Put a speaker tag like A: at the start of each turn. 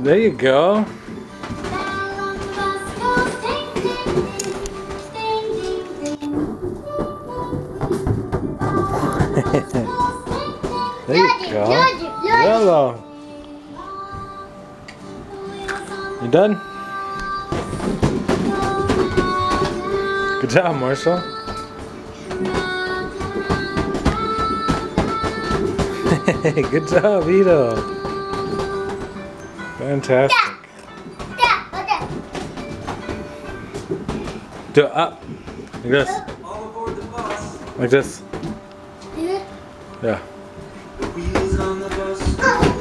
A: There you go. There you go. Yellow. You done? Good job, Marshall. Good job, Hiro. Fantastic. Do it up. Like this.
B: All aboard the bus.
A: Like this. Yeah.
B: The wheels on the bus.